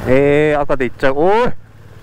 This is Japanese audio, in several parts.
赤で行っちゃう。おい、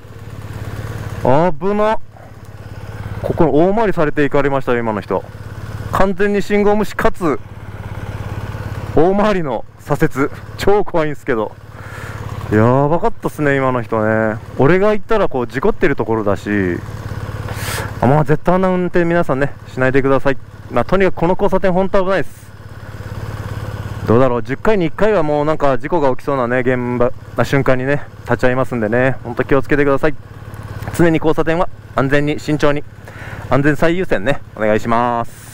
危な。ここに大回りされていかれましたよ、今の人。完全に信号無視かつ大回りの左折、超怖いんですけど、やばかったっすね、今の人ね。俺が行ったらこう事故ってるところだし、まあ絶対な運転皆さんねしないでください。まあとにかくこの交差点本当危ないです。どうだろう、10回に1回はもうなんか事故が起きそうなね現場な瞬間にね立ち会いますんでね、本当気をつけてください。常に交差点は安全に慎重に、安全最優先ね、お願いします。